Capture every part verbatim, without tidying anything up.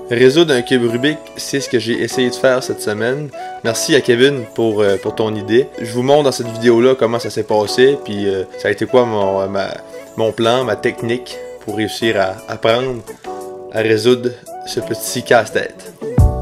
Résoudre un cube Rubik, c'est ce que j'ai essayé de faire cette semaine. Merci à Kevin pour, euh, pour ton idée. Je vous montre dans cette vidéo-là comment ça s'est passé, puis euh, ça a été quoi mon, ma, mon plan, ma technique pour réussir à apprendre à résoudre ce petit casse-tête.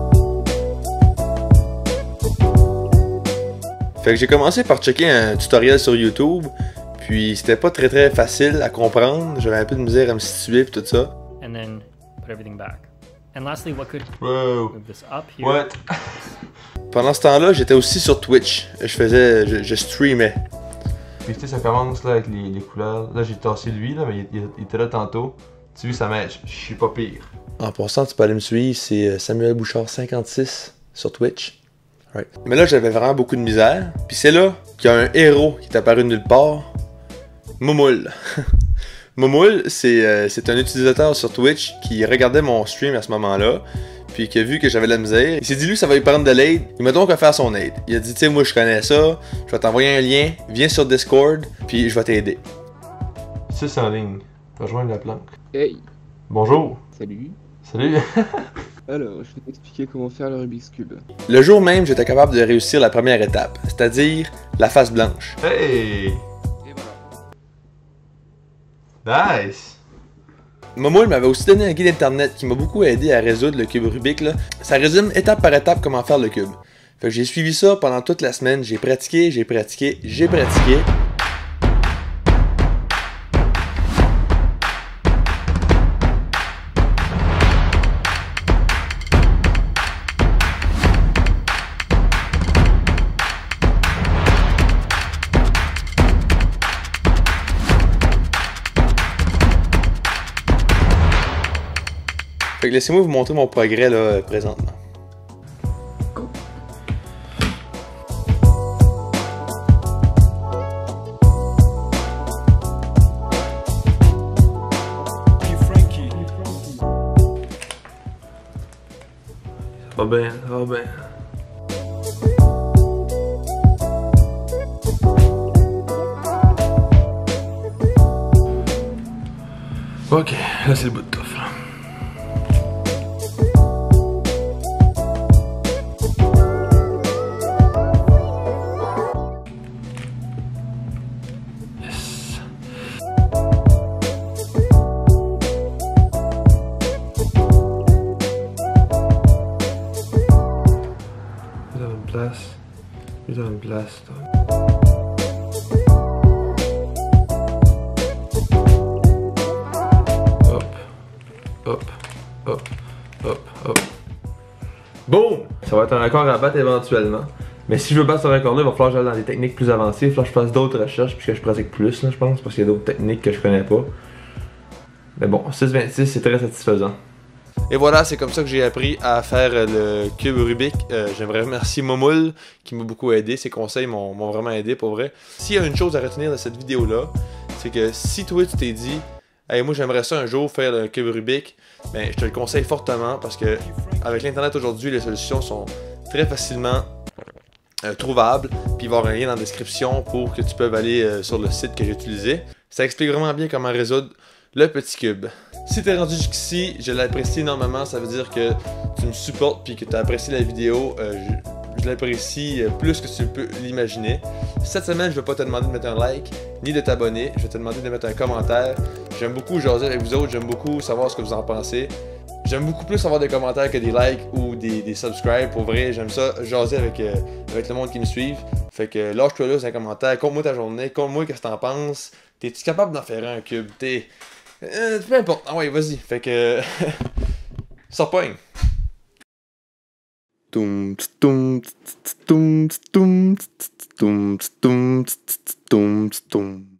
Fait que j'ai commencé par checker un tutoriel sur YouTube, puis c'était pas très très facile à comprendre. J'avais un peu de misère à me situer puis tout ça. And then put everything back. And lastly, what could Wow. move this up here? What? Pendant ce temps-là, j'étais aussi sur Twitch. Je faisais, je, je streamais. Puis tu sais, ça commence là avec les, les couleurs. Là, j'ai tassé lui, là, mais il, il, il était là tantôt. Tu vois, ça match. Je suis pas pire. En passant, tu peux aller me suivre, c'est Samuel Bouchard cinquante-six sur Twitch. Right. Mais là, j'avais vraiment beaucoup de misère. Puis c'est là qu'il y a un héros qui est apparu de nulle part. Momoul. Momoul, c'est euh, un utilisateur sur Twitch qui regardait mon stream à ce moment-là, puis qui a vu que j'avais de la misère. Il s'est dit, lui, ça va lui prendre de l'aide. Il m'a donc offert son aide. Il a dit, tu sais, moi, je connais ça, je vais t'envoyer un lien, viens sur Discord, puis je vais t'aider. six en ligne. Rejoindre la planque. Hey. Bonjour. Salut. Salut. Alors, je vais t'expliquer comment faire le Rubik's Cube. Le jour même, j'étais capable de réussir la première étape, c'est-à-dire la face blanche. Hey. Et voilà. Nice. Momoul m'avait aussi donné un guide internet qui m'a beaucoup aidé à résoudre le cube Rubik. Là. Ça résume étape par étape comment faire le cube. Fait que j'ai suivi ça pendant toute la semaine, j'ai pratiqué, j'ai pratiqué, j'ai pratiqué. Fait que laissez-moi vous montrer mon progrès là, présentement. Go. Ça va bien, ça va bien. Ok, là c'est le bout de touffe. Place, mise en place. Hop, hop, hop, hop, hop. Boum! Ça va être un record à battre éventuellement. Mais si je veux battre ce record-là, il va falloir que j'aille dans des techniques plus avancées. Il va falloir que je fasse d'autres recherches puisque je pratique plus, là, je pense, parce qu'il y a d'autres techniques que je connais pas. Mais bon, six vingt-six, c'est très satisfaisant. Et voilà, c'est comme ça que j'ai appris à faire le cube Rubik. Euh, J'aimerais remercier Momoul qui m'a beaucoup aidé. Ses conseils m'ont vraiment aidé pour vrai. S'il y a une chose à retenir de cette vidéo-là, c'est que si toi tu t'es dit hey, moi j'aimerais ça un jour faire le cube Rubik, ben, je te le conseille fortement parce que avec l'internet aujourd'hui, les solutions sont très facilement euh, trouvables. Puis il va y avoir un lien dans la description pour que tu peux aller euh, sur le site que j'ai utilisé. Ça explique vraiment bien comment résoudre le petit cube. Si t'es rendu jusqu'ici, je l'apprécie énormément. Ça veut dire que tu me supportes puis que tu as apprécié la vidéo. Euh, je je l'apprécie plus que tu peux l'imaginer. Cette semaine, je ne vais pas te demander de mettre un like ni de t'abonner. Je vais te demander de mettre un commentaire. J'aime beaucoup jaser avec vous autres. J'aime beaucoup savoir ce que vous en pensez. J'aime beaucoup plus avoir des commentaires que des likes ou des, des subscribes. Pour vrai, j'aime ça jaser avec, euh, avec le monde qui me suit. Fait que lâche-toi là, c'est un commentaire. Compte-moi ta journée. Compte-moi qu'est-ce que t'en penses. T'es-tu capable d'en faire un cube? T'es... Euh, peu importe. Ah ouais, vas-y. Fait que... ça pogne. Tum tum tum tum tum tum tum tum tum.